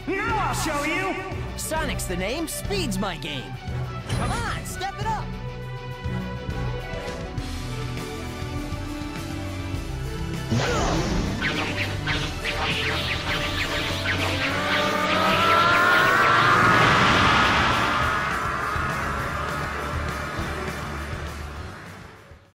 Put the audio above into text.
Now I'll show you! Sonic's the name, speed's my game. Come on, step it up!